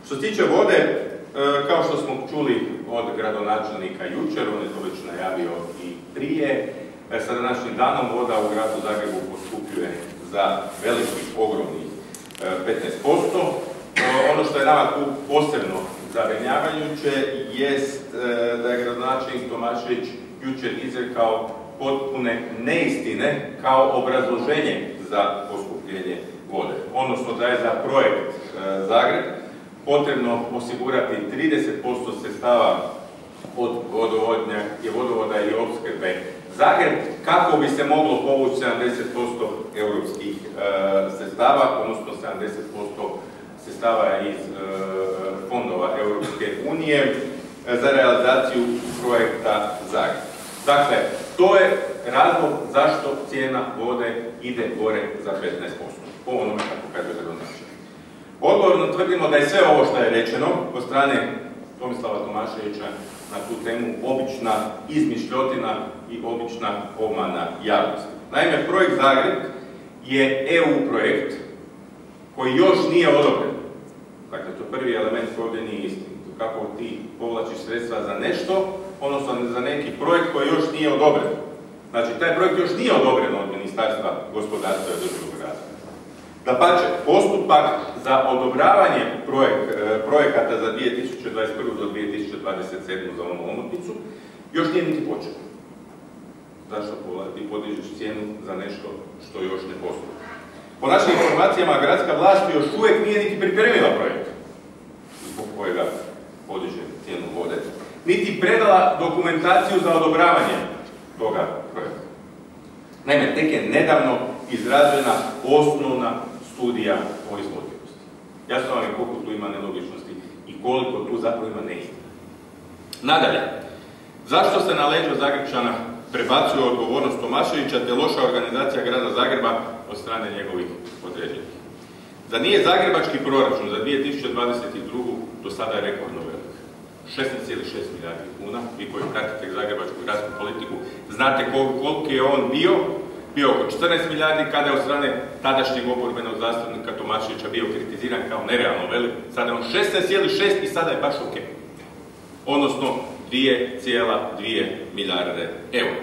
Što se tiče vode, kao što smo čuli od gradonačelnika jučer, on je to već najavio i prije, sa današnjim danom voda u gradu Zagrebu poskupljuje za velikih, ogromnih 15%. Ono što je nama tu posebno zabrinjavajuće jest da je gradonačelnik Tomašević jučer izrekao potpune neistine kao obrazloženje za poskupljenje vode. Odnosno da je za projekt Zagreb potrebno osigurati 30% sredstava od vodovoda i opskrbe Zagreb, kako bi se moglo povući 70% europskih sredstava, odnosno 70% sredstava iz fondova Europske unije za realizaciju projekta Zagreb. Dakle, to je razlog zašto cijena vode ide gore za 15%, po onome kako kaže gradonačelnik. Odgovorno tvrdimo da je sve ovo što je rečeno od strane Tomislava Tomaševića na tu temu obična izmišljotina i obična obmana javnosti. Naime, projekt Zagreb je EU projekt koji još nije odobren. Dakle, to je prvi element koji ovdje nije istinit. Kako ti povlačiš sredstva za nešto, odnosno za neki projekt koji još nije odobren. Znači, taj projekt još nije odobren od Ministarstva gospodarstva i održivog razvoja. Dapače, postupak za odobravanje projekata za 2021. do 2027. za onu omotnicu još nije niti počeo. Zašto ti podižeš cijenu za nešto što još ne postoji? Po našim informacijama, gradska vlast još uvijek nije niti pripremila projekt zbog kojega podiže cijenu vode, niti predala dokumentaciju za odobravanje toga projekta. Naime, tek je nedavno izrađena osnovna studija o izvodljivosti. Jasno vam je koliko tu ima nelogičnosti i koliko tu zapravo ima neistina. Nadalje, zašto se na leđa Zagrepčana prebacuje odgovornost Tomaševića te loša organizacija grada Zagreba od strane njegovih podređenih? Da nije zagrebački proračun za 2022. do sada je rekordno velik. 16,6 milijardi kuna, vi koji pratite zagrebačku gradsku politiku, znate koliko je on bio oko 14 milijardi kada je od strane tadašnjeg oporbenog zastupnika Tomaševića bio kritiziran kao nerealno velik, sada je on 16,6 i sada je baš ok. Odnosno 2,2 milijarde eura.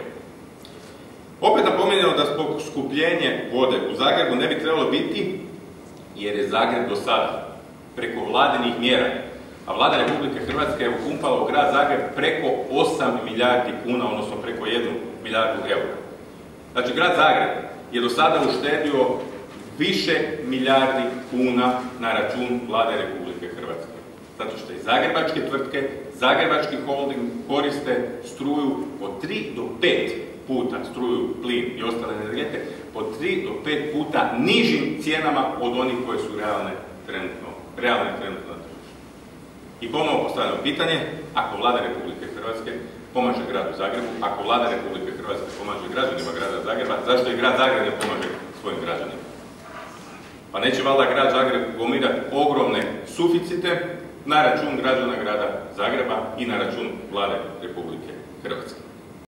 Opet napominjeno da zbog skupljenje vode u Zagrebu ne bi trebalo biti, jer je Zagreb do sada preko vladinih mjera, a vlada Republike Hrvatske je upumpala u grad Zagreb preko 8 milijardi kuna, odnosno preko 1 milijardu eura. Znači, grad Zagreb je do sada uštedio više milijardi kuna na račun vlade Republike Hrvatske. Zato što i zagrebačke tvrtke, zagrebački holding koriste struju od 3 do 5 puta, struju, plin i ostale energete, od 3 do 5 puta nižim cijenama od onih koje su realne trenutno na tržištu. I ponovo postavljamo pitanje, ako vlada Republike Hrvatske pomaže gradu Zagrebu, ako vlada Republike Hrvatske pomaže građanima grada Zagreba, zašto i grad Zagreb ne pomaže svojim građanima? Pa neće valjda grad Zagreb gomilati ogromne suficite na račun građana grada Zagreba i na račun vlade Republike Hrvatske.